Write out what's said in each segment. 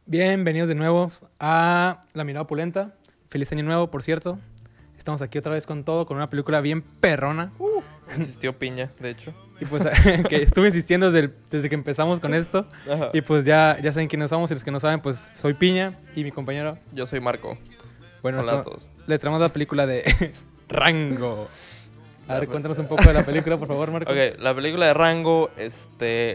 Bienvenidos de nuevo a La Mirada Opulenta. Feliz año nuevo, por cierto. Estamos aquí otra vez con todo, con una película bien perrona. Insistió Piña, de hecho. Y pues que estuve insistiendo desde que empezamos con esto. Ajá. Y pues ya saben quiénes somos. Y los que no saben, pues soy Piña y mi compañero. Yo soy Marco. Bueno, Hola a todos. le traemos la película de Rango. A ver, cuéntanos un poco de la película, por favor, Marco. Ok, la película de Rango es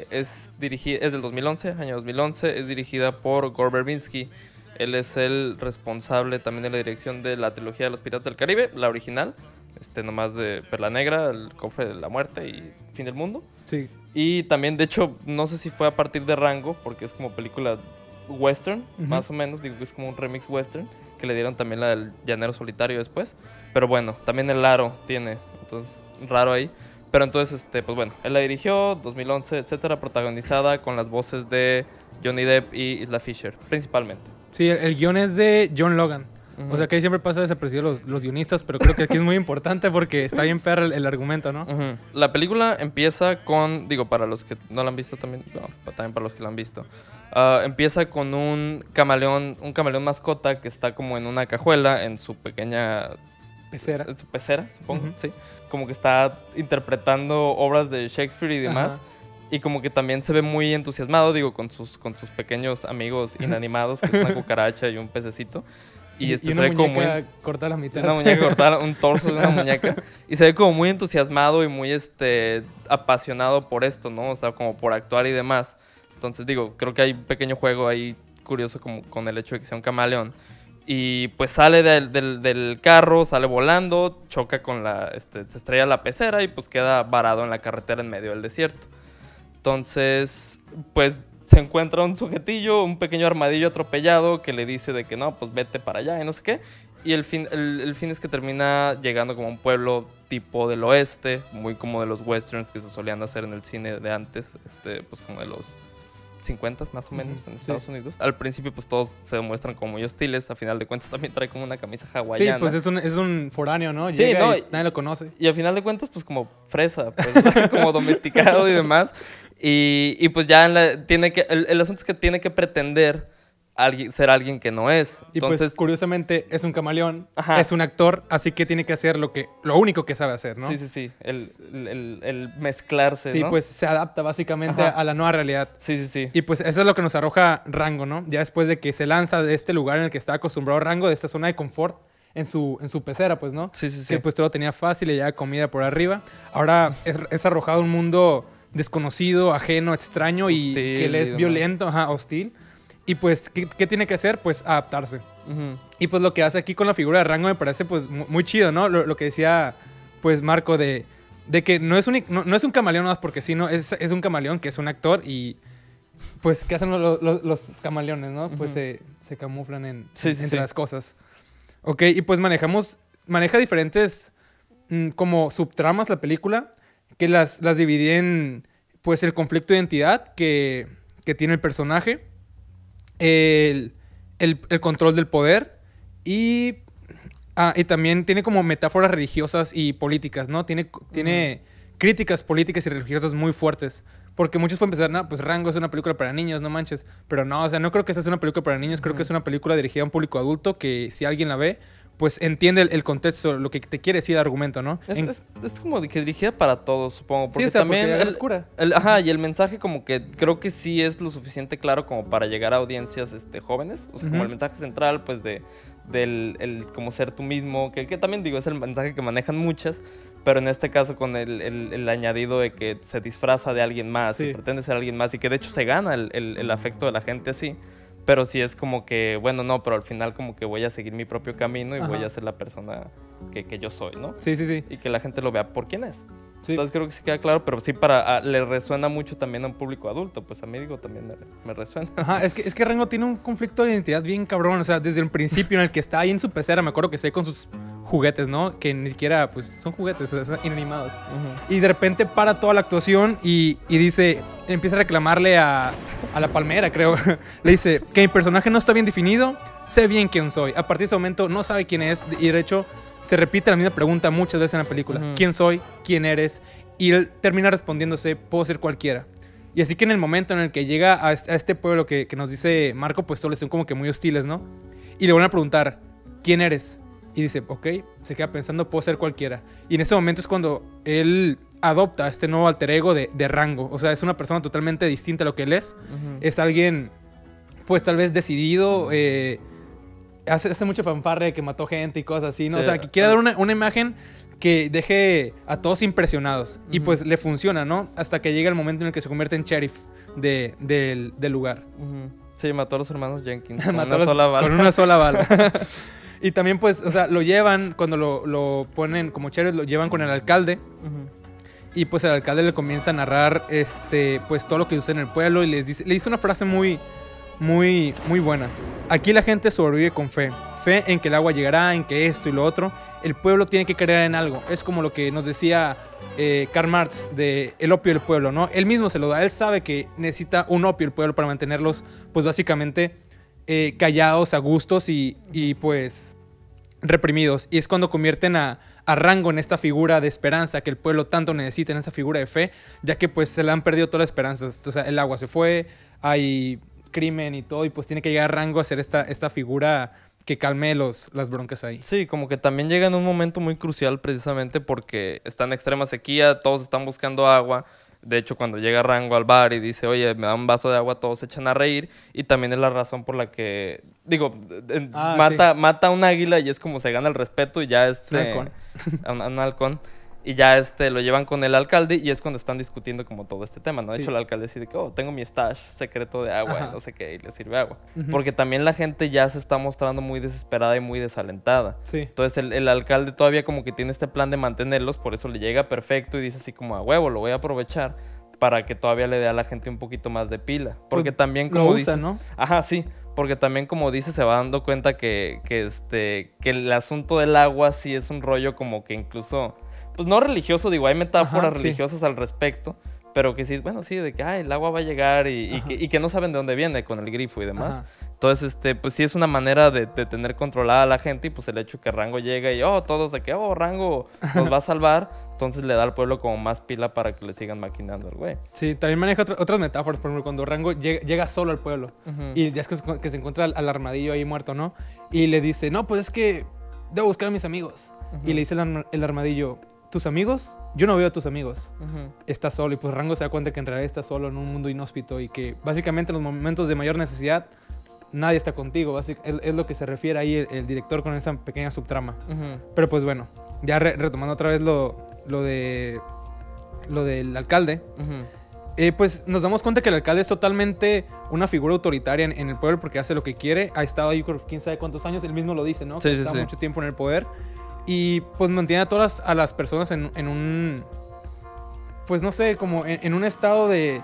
del 2011, año 2011. Es dirigida por Gore Verbinski. Él es el responsable también de la dirección de la trilogía de los Piratas del Caribe, la original. Nomás de Perla Negra, El Cofre de la Muerte y Fin del Mundo. Sí. Y también, de hecho, no sé si fue a partir de Rango, porque es como película western, más o menos. Digo que es como un remix western, que le dieron también la del Llanero Solitario después. Pero bueno, también El Aro tiene, entonces, raro ahí. Pero entonces, pues bueno, él la dirigió, 2011, etcétera, protagonizada con las voces de Johnny Depp y Isla Fisher, principalmente. Sí, el guión es de John Logan. O sea, que ahí siempre pasa desapercibido los guionistas, pero creo que aquí es muy importante porque está bien perra el argumento, ¿no? La película empieza con, digo, para los que no la han visto también, no, también para los que la han visto. Empieza con un camaleón mascota que está como en una cajuela en su pequeña Pecera. su pecera, supongo, sí. Como que está interpretando obras de Shakespeare y demás. Y como que también se ve muy entusiasmado, digo, con sus pequeños amigos inanimados, que es una cucaracha y un pececito. Y se ve como muy cortada la mitad. una muñeca cortada, un torso de una muñeca. Y se ve como muy entusiasmado y muy apasionado por esto, ¿no? O sea, como por actuar y demás. Entonces, digo, creo que hay un pequeño juego ahí curioso como con el hecho de que sea un camaleón. Y pues sale del carro, sale volando, choca con se estrella la pecera y pues queda varado en la carretera en medio del desierto. Entonces, pues se encuentra un sujetillo, un pequeño armadillo atropellado que le dice de que no, pues vete para allá y no sé qué. Y el fin es que termina llegando como a un pueblo tipo del oeste, muy como de los westerns que se solían hacer en el cine de antes, pues como de los 50 más o menos en Estados Unidos. Al principio pues todos se demuestran como muy hostiles, a final de cuentas también trae como una camisa hawaiana. Sí, pues es un foráneo, ¿no? Sí, llega no, y nadie lo conoce. Y a final de cuentas pues como fresa, pues, como domesticado y demás. Y pues ya el asunto es que tiene que pretender ser alguien que no es. Y entonces, pues curiosamente es un camaleón, ajá, es un actor, así que tiene que hacer lo único que sabe hacer, ¿no? Sí, el mezclarse, sí, ¿no? pues se adapta básicamente a la nueva realidad. Sí. Y pues eso es lo que nos arroja Rango, ¿no? Ya después de que se lanza de este lugar en el que está acostumbrado Rango, de esta zona de confort, en su pecera, pues, ¿no? Sí. Que pues todo tenía fácil, le llegaba comida por arriba. Ahora es arrojado a un mundo desconocido, ajeno, extraño hostil, y que le es violento, hostil. Y pues, ¿qué tiene que hacer? Pues adaptarse. Y pues lo que hace aquí con la figura de Rango me parece pues muy chido, ¿no? Lo que decía pues Marco de que no es un camaleón más porque sí, no, es un camaleón que es un actor y pues ¿qué hacen los camaleones, no? Pues se camuflan entre las cosas. Ok, y pues maneja diferentes como subtramas la película que las divide en pues el conflicto de identidad que tiene el personaje, el control del poder y también tiene como metáforas religiosas y políticas, ¿no? Tiene críticas políticas y religiosas muy fuertes. Porque muchos pueden pensar, no, pues Rango es una película para niños, no manches. Pero no, o sea, no creo que esa sea una película para niños. Creo que es una película dirigida a un público adulto que si alguien la ve, pues entiende el contexto, lo que te quiere decir el argumento, ¿no? Es como que dirigida para todos, supongo. Porque sí, o sea, también porque es oscura. Y el mensaje como que creo que sí es lo suficiente claro como para llegar a audiencias jóvenes. O sea, como el mensaje central, pues, del como ser tú mismo. Que también, digo, es el mensaje que manejan muchas. Pero en este caso con el añadido de que se disfraza de alguien más y pretende ser alguien más. Y que de hecho se gana el afecto de la gente así. Pero sí es como que, bueno, no, pero al final como que voy a seguir mi propio camino y voy a ser la persona que yo soy, ¿no? Sí. Y que la gente lo vea por quién es. Sí. Entonces creo que sí queda claro, pero sí le resuena mucho también a un público adulto. Pues a mí, digo, también me resuena. Es que Rango tiene un conflicto de identidad bien cabrón. O sea, desde el principio en el que está ahí en su pecera, me acuerdo que está ahí con sus juguetes, ¿no? Que ni siquiera, pues, son juguetes, o sea, son inanimados. Y de repente para toda la actuación y dice, empieza a reclamarle a la palmera, creo. Le dice que mi personaje no está bien definido, sé bien quién soy. A partir de ese momento no sabe quién es y de hecho se repite la misma pregunta muchas veces en la película. ¿Quién soy? ¿Quién eres? Y él termina respondiéndose, puedo ser cualquiera. Y así que en el momento en el que llega a este pueblo que nos dice Marco, pues todos les son como que muy hostiles, ¿no? Y le van a preguntar, ¿quién eres? Y dice, ok, se queda pensando, puedo ser cualquiera. Y en ese momento es cuando él adopta este nuevo alter ego de Rango. O sea, es una persona totalmente distinta a lo que él es. Es alguien, pues tal vez decidido, hace mucha fanfarria de que mató gente y cosas así, ¿no? Sí, o sea, que quiere dar una imagen que deje a todos impresionados. Y pues le funciona, ¿no? Hasta que llega el momento en el que se convierte en sheriff del lugar. Sí, mató a los hermanos Jenkins con una sola bala. Con una sola bala. Y también, pues, o sea, lo llevan, cuando lo ponen como sheriff, lo llevan con el alcalde. Y pues el alcalde le comienza a narrar, pues, todo lo que sucede en el pueblo. Y le dice una frase muy buena. Aquí la gente sobrevive con fe. Fe en que el agua llegará, en que esto y lo otro. El pueblo tiene que creer en algo. Es como lo que nos decía Karl Marx de el opio del pueblo, ¿no? Él mismo se lo da. Él sabe que necesita un opio el pueblo para mantenerlos, pues básicamente callados, a gustos y pues reprimidos. Y es cuando convierten a Rango en esta figura de esperanza que el pueblo tanto necesita, en esa figura de fe, ya que pues se le han perdido todas las esperanzas. O sea, el agua se fue, hay crimen y todo, y pues tiene que llegar Rango a ser esta figura que calme las broncas ahí. Sí, como que también llega en un momento muy crucial precisamente porque está en extrema sequía, todos están buscando agua. De hecho, cuando llega Rango al bar y dice, oye, me da un vaso de agua, todos se echan a reír. Y también es la razón por la que, digo, mata a un águila y es como se gana el respeto y ya un halcón. Un halcón. Y ya lo llevan con el alcalde y es cuando están discutiendo como todo este tema, ¿no? De hecho, el alcalde decide que, tengo mi stash secreto de agua y no sé qué, y le sirve agua. Porque también la gente ya se está mostrando muy desesperada y muy desalentada. Sí. Entonces, el alcalde todavía como que tiene este plan de mantenerlos, por eso le llega perfecto y dice así como, a huevo, lo voy a aprovechar para que todavía le dé a la gente un poquito más de pila. Porque pues, también como lo dices... usa, ¿no? Ajá, sí. Porque también, como dice, se va dando cuenta que el asunto del agua sí es un rollo como que incluso... Pues no religioso, digo, hay metáforas religiosas al respecto, pero que sí, bueno, sí, de que el agua va a llegar y que no saben de dónde viene con el grifo y demás. Entonces, pues sí es una manera de tener controlada a la gente y pues el hecho que Rango llega y, todos de que, Rango nos va a salvar, entonces le da al pueblo como más pila para que le sigan maquinando al güey. Sí, también maneja otras metáforas, por ejemplo, cuando Rango llega solo al pueblo y ya es que se encuentra al armadillo ahí muerto, ¿no? Y le dice, no, pues es que debo buscar a mis amigos. Y le dice el armadillo, ¿tus amigos? Yo no veo a tus amigos. Estás solo. Y pues Rango se da cuenta que en realidad está solo en un mundo inhóspito y que básicamente en los momentos de mayor necesidad nadie está contigo. Es lo que se refiere ahí el director con esa pequeña subtrama. Pero pues bueno, ya retomando otra vez lo del alcalde. Pues nos damos cuenta que el alcalde es totalmente una figura autoritaria en el pueblo porque hace lo que quiere. Ha estado ahí por quién sabe cuántos años. Él mismo lo dice, ¿no? Sí, que está mucho tiempo en el poder. Y pues mantiene a todas las personas en un... Pues no sé, como en un estado de...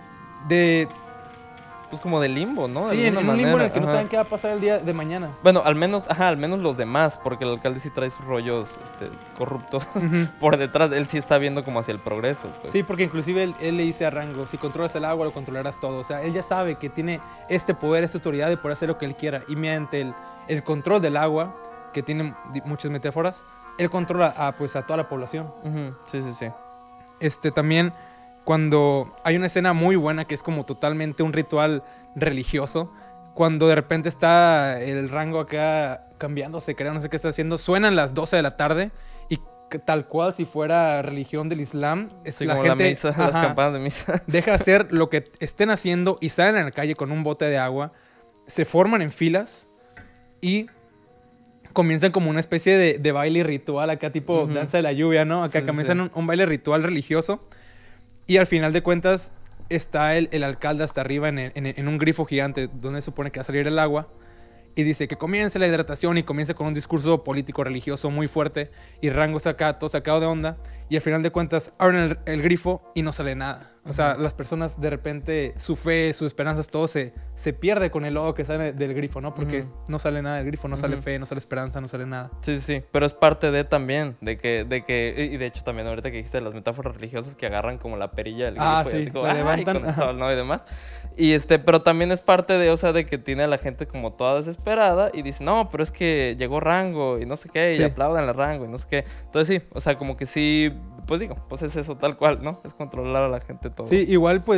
Pues como de limbo, ¿no? Sí, en un limbo en el que no saben qué va a pasar el día de mañana. Bueno, al menos los demás, porque el alcalde sí trae sus rollos corruptos por detrás. Él sí está viendo como hacia el progreso. Pues. Sí, porque inclusive él le dice a Rango, si controlas el agua, lo controlarás todo. O sea, él ya sabe que tiene este poder, esta autoridad de poder hacer lo que él quiera. Y mediante el control del agua, que tiene muchas metáforas, él controla a toda la población. Sí. También cuando hay una escena muy buena que es como totalmente un ritual religioso, cuando de repente está el Rango acá cambiándose, creo, no sé qué está haciendo, suenan las 12 de la tarde y tal cual si fuera religión del Islam, la gente, la misa, las campanas de misa, deja hacer lo que estén haciendo y salen a la calle con un bote de agua, se forman en filas y comienzan como una especie de baile ritual acá, tipo danza de la lluvia, ¿no? Acá comienzan un baile ritual religioso. Y al final de cuentas está el alcalde hasta arriba en un grifo gigante donde se supone que va a salir el agua. Y dice que comience la hidratación y comienza con un discurso político religioso muy fuerte. Y Rango está acá todo sacado de onda. Y al final de cuentas abren el grifo y no sale nada. O sea, las personas de repente, su fe, sus esperanzas, todo se pierde con el lodo que sale del grifo, ¿no? Porque no sale nada del grifo, no sale fe, no sale esperanza, no sale nada. Sí. Pero es parte de también, de que y de hecho también ahorita que dijiste las metáforas religiosas que agarran como la perilla del grifo y así como, levantan, con el sol, ¿no? Y demás. Y pero también es parte de, o sea, de que tiene a la gente como toda desesperada y dice, no, pero es que llegó Rango y no sé qué, y aplaudan a Rango y no sé qué. Entonces sí, o sea, como que sí, pues digo, pues es eso tal cual, ¿no? Es controlar a la gente todo. Sí, igual pues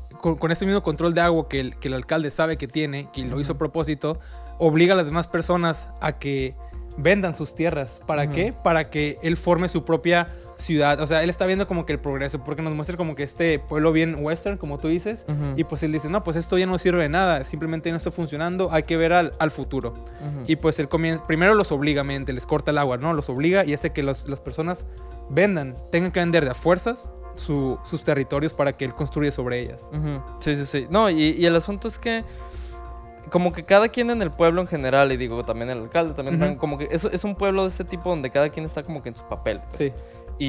con ese mismo control de agua que el alcalde sabe que tiene, que lo hizo a propósito, obliga a las demás personas a que vendan sus tierras. ¿Para qué? Para que él forme su propia ciudad. O sea, él está viendo como que el progreso, porque nos muestra como que este pueblo bien western, como tú dices, y pues él dice, no, pues esto ya no sirve de nada, simplemente no está funcionando, hay que ver al futuro. Y pues él comienza, primero los obliga, les corta el agua, ¿no? Los obliga y hace que las personas vendan, tengan que vender de a fuerzas sus territorios para que él construya sobre ellas. Sí. No, y el asunto es que como que cada quien en el pueblo en general, y digo también el alcalde, también como que es un pueblo de ese tipo donde cada quien está como que en su papel. Pues. Sí.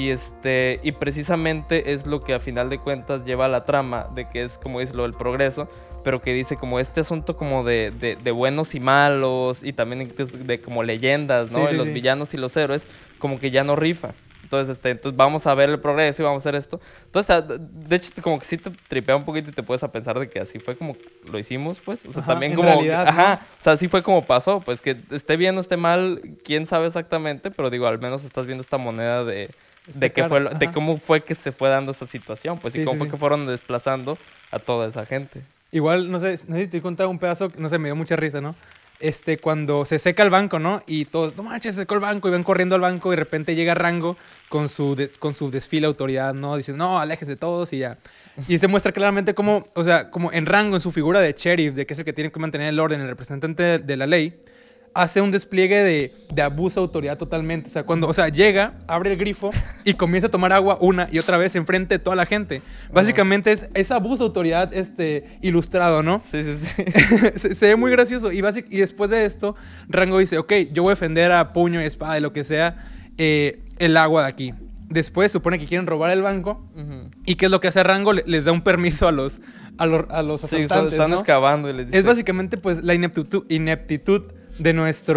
Y precisamente es lo que a final de cuentas lleva a la trama de que es como es lo del progreso, pero que dice como este asunto como de buenos y malos y también de como leyendas, ¿no? Sí, los villanos y los héroes, como que ya no rifa. Entonces vamos a ver el progreso y vamos a hacer esto. Entonces, de hecho, como que sí te tripea un poquito y te puedes a pensar de que así fue como lo hicimos, pues. O sea, también como... realidad, ¿no? O sea, así fue como pasó. Pues que esté bien o esté mal, quién sabe exactamente, pero digo, al menos estás viendo esta moneda de cómo fue que se fue dando esa situación, pues, y cómo fue que fueron desplazando a toda esa gente. Igual, no sé si te contaba un pedazo, no sé, me dio mucha risa, ¿no? Cuando se seca el banco, ¿no? Y todos, no manches, se secó el banco, y van corriendo al banco, y de repente llega Rango con su desfile de autoridad, ¿no? Diciendo, no, aléjese de todos, y ya. Y se muestra claramente como, o sea, como en Rango, en su figura de sheriff, de que es el que tiene que mantener el orden, el representante de la ley, hace un despliegue de abuso de autoridad totalmente. O sea, llega, abre el grifo y comienza a tomar agua una y otra vez enfrente de toda la gente. Básicamente es abuso de autoridad ilustrado, ¿no? Sí. se ve muy gracioso. Y después de esto, Rango dice, ok, yo voy a defender a puño y espada y lo que sea el agua de aquí. Después supone que quieren robar el banco. ¿Y qué es lo que hace Rango? Les da un permiso a los asaltantes, sí, están excavando y les dice... Es básicamente pues la ineptitud de nuestra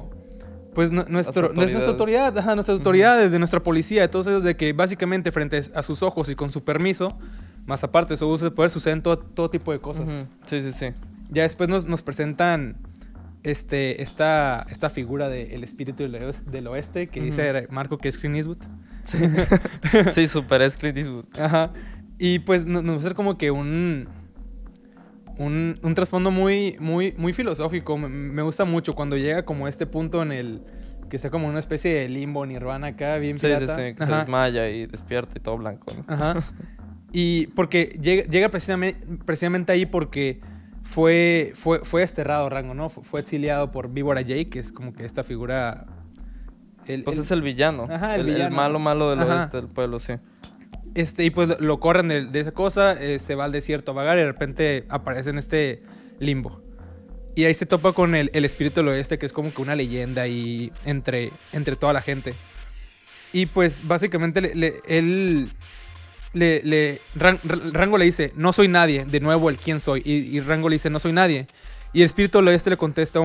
autoridad, nuestras autoridades, de nuestra policía, de todos ellos, de que básicamente frente a sus ojos y con su permiso, más aparte de su uso de poder, suceden todo tipo de cosas. Sí. Ya después nos presentan esta figura del espíritu del oeste, que dice Marco que es Clint Eastwood. Sí, súper es Clint Eastwood. Ajá. Y pues nos muestra como que un trasfondo muy filosófico. Me gusta mucho cuando llega como este punto en el que está como una especie de limbo, nirvana acá, bien pirata. Sí, que se desmaya y despierta y todo blanco, ¿no? Ajá. Y porque llega precisamente ahí porque fue desterrado Rango, ¿no? Fue exiliado por Víbora Jake, que es como que esta figura... es el villano. Ajá, el villano. El malo del oeste del pueblo, sí. Y pues lo corren de esa cosa, se va al desierto a vagar y de repente aparece en este limbo. Y ahí se topa con el espíritu del oeste, que es como que una leyenda ahí entre toda la gente. Y pues básicamente Rango le dice, no soy nadie, de nuevo el quién soy. Y Rango le dice, no soy nadie. Y el espíritu del oeste le contesta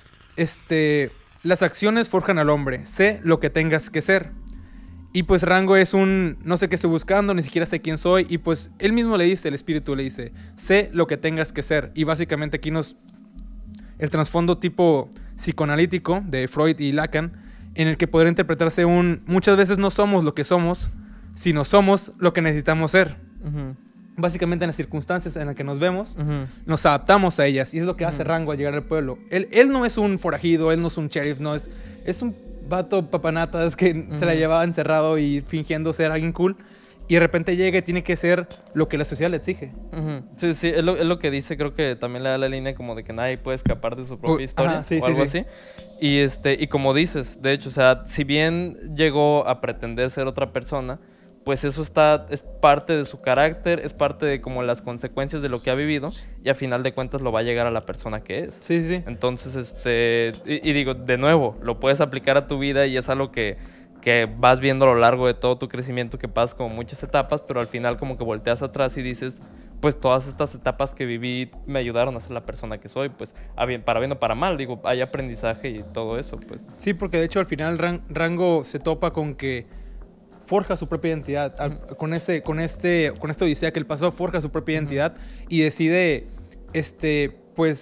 las acciones forjan al hombre, sé lo que tengas que ser. Y pues Rango es no sé qué estoy buscando, ni siquiera sé quién soy. Y pues él mismo le dice, el espíritu le dice, sé lo que tengas que ser. Y básicamente aquí el trasfondo tipo psicoanalítico de Freud y Lacan, en el que podría interpretarse muchas veces no somos lo que somos, sino somos lo que necesitamos ser. Básicamente en las circunstancias en las que nos vemos, nos adaptamos a ellas. Y es lo que hace Rango al llegar al pueblo. Él no es un forajido, él no es un sheriff, no es un vato papanatas que se la llevaba encerrado y fingiendo ser alguien cool. Y de repente llega y tiene que ser lo que la sociedad le exige. Sí, es lo que dice. Creo que también le da la línea como de que nadie puede escapar de su propia historia o algo así. Y como dices, de hecho, o sea, si bien llegó a pretender ser otra persona, pues eso es parte de su carácter, es parte de como las consecuencias de lo que ha vivido y a final de cuentas lo va a llegar a la persona que es. Sí. Entonces, y digo, de nuevo, lo puedes aplicar a tu vida y es algo que vas viendo a lo largo de todo tu crecimiento, que pasas como muchas etapas, pero al final como que volteas atrás y dices, pues todas estas etapas que viví me ayudaron a ser la persona que soy, pues para bien o para mal, digo, hay aprendizaje y todo eso, pues. Sí, porque de hecho al final Rango se topa con que forja su propia identidad. Con esta odisea que él pasó, forja su propia identidad y decide, pues,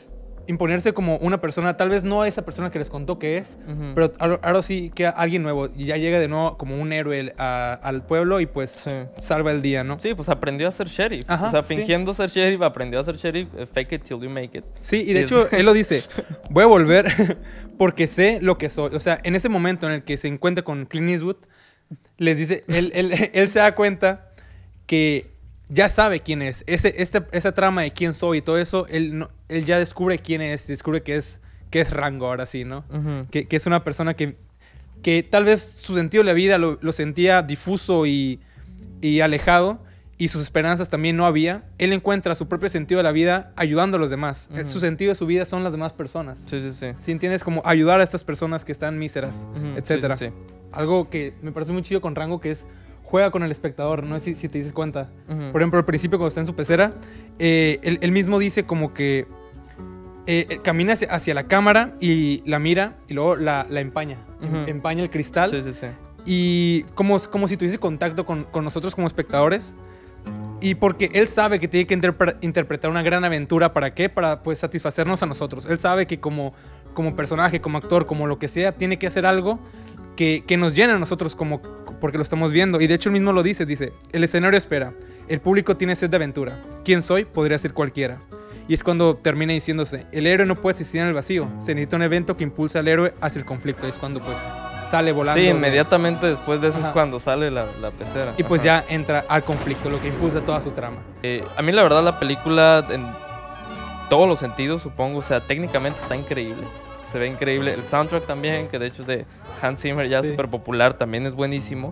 imponerse como una persona, tal vez no a esa persona que les contó que es, pero ahora sí que alguien nuevo, y ya llega de nuevo como un héroe al pueblo y pues salva el día, ¿no? Sí, pues aprendió a ser sheriff. O sea, fingiendo ser sheriff, aprendió a ser sheriff, fake it till you make it. Sí, y de hecho él lo dice, voy a volver porque sé lo que soy. O sea, en ese momento en el que se encuentra con Clint Eastwood, les dice, él se da cuenta que ya sabe quién es. Esa trama de quién soy y todo eso, él ya descubre quién es, descubre que es Rango ahora sí, ¿no? Que es una persona que tal vez su sentido de la vida lo sentía difuso y alejado, y sus esperanzas también no había. Él encuentra su propio sentido de la vida ayudando a los demás. Su sentido de su vida son las demás personas. Sí. ¿Sí entiendes? Como ayudar a estas personas que están míseras, etcétera. Sí. Algo que me parece muy chido con Rango, que es juega con el espectador, no sé si te dices cuenta. Por ejemplo, al principio cuando está en su pecera, él mismo dice como que camina hacia la cámara y la mira y luego la empaña. Empaña el cristal. Sí. Y como si tuviese contacto con nosotros como espectadores. Y porque él sabe que tiene que interpretar una gran aventura. ¿Para qué? Para pues satisfacernos a nosotros. Él sabe que como personaje, como actor, como lo que sea, tiene que hacer algo que nos llene a nosotros porque lo estamos viendo. Y de hecho él mismo lo dice, el escenario espera, el público tiene sed de aventura. ¿Quién soy? Podría ser cualquiera. Y es cuando termina diciéndose, el héroe no puede existir en el vacío, se necesita un evento que impulsa al héroe hacia el conflicto. Y es cuando pues sale volando. Sí, inmediatamente después de eso es cuando sale la pecera. Y pues ya entra al conflicto, lo que impulsa toda su trama. A mí la verdad la película, en todos los sentidos supongo, o sea, técnicamente está increíble. Se ve increíble. El soundtrack también, que de hecho es de Hans Zimmer, ya súper popular, también es buenísimo.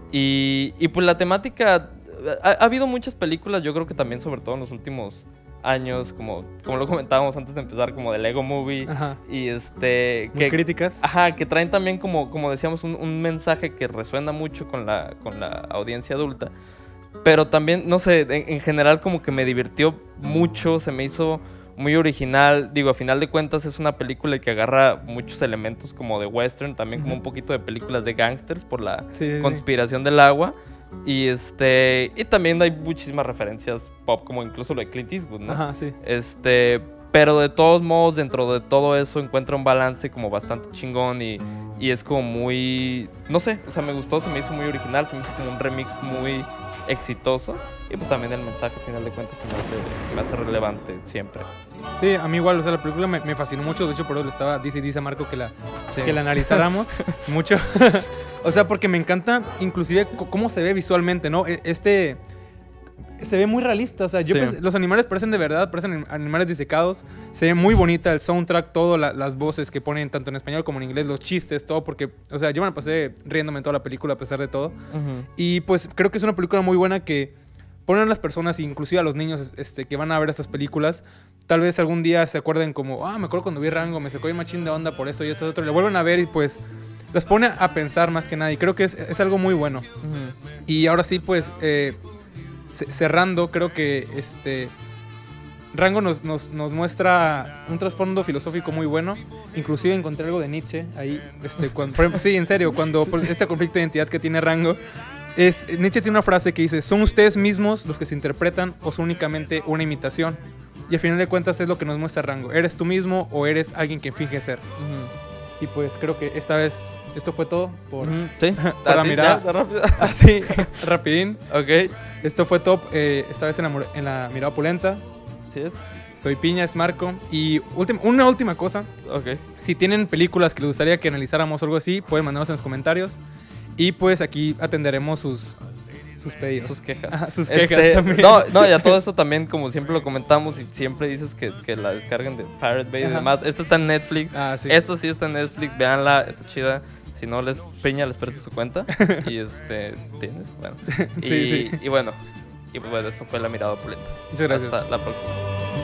Y pues la temática... Ha habido muchas películas, yo creo que también, sobre todo en los últimos años, como lo comentábamos antes de empezar, como de Lego Movie. Y muy críticas. Que traen también, como decíamos, un mensaje que resuena mucho con la audiencia adulta. Pero también, no sé, en general como que me divirtió mucho, se me hizo muy original. Digo, a final de cuentas es una película que agarra muchos elementos como de western, también como un poquito de películas de gangsters por la conspiración del agua. Y también hay muchísimas referencias pop, como incluso lo de Clint Eastwood, ¿no? Pero de todos modos, dentro de todo eso encuentra un balance como bastante chingón y es como muy... No sé, o sea, me gustó, se me hizo muy original, se me hizo como un remix muy exitoso. Y pues también el mensaje, al final de cuentas, se me hace relevante siempre. Sí, a mí igual, o sea, la película me fascinó mucho. De hecho, por eso le estaba dice a Marco que la analizáramos mucho. O sea, porque me encanta inclusive cómo se ve visualmente, ¿no? Se ve muy realista, o sea, los animales parecen de verdad, parecen animales disecados. Se ve muy bonita el soundtrack, todo, las voces que ponen tanto en español como en inglés, los chistes, todo, porque, o sea, yo me la pasé riéndome en toda la película a pesar de todo. Y pues creo que es una película muy buena que ponen a las personas, inclusive a los niños que van a ver estas películas, tal vez algún día se acuerden como, me acuerdo cuando vi Rango, me sacó el machín de onda por eso y esto y otro, y lo vuelven a ver y pues los pone a pensar más que nada, y creo que es algo muy bueno. Y ahora sí, pues, cerrando, creo que Rango nos muestra un trasfondo filosófico muy bueno. Inclusive encontré algo de Nietzsche ahí. Por ejemplo, sí, en serio, cuando este conflicto de identidad que tiene Rango, Nietzsche tiene una frase que dice: ¿son ustedes mismos los que se interpretan o son únicamente una imitación? Y al final de cuentas es lo que nos muestra Rango. ¿Eres tú mismo o eres alguien que finge ser? Y pues creo que esta vez esto fue todo por la mirada. Así, rapidín. Ok. Esto fue todo esta vez en la mirada opulenta. Así es. Soy Piña, es Marco. Y una última cosa. Ok. Si tienen películas que les gustaría que analizáramos o algo así, pueden mandarnos en los comentarios. Y pues aquí atenderemos sus pedidos. Sus quejas. Sus quejas también. No, y a todo esto también, como siempre lo comentamos y siempre dices que la descarguen de Pirate Bay y demás. Esto está en Netflix. Sí. Esto sí está en Netflix, véanla, está chida. Si no, Piña les presta su cuenta. Y ¿tienes? Bueno. Sí. Y bueno, esto fue La Mirada Opulenta. Muchas gracias. Hasta la próxima.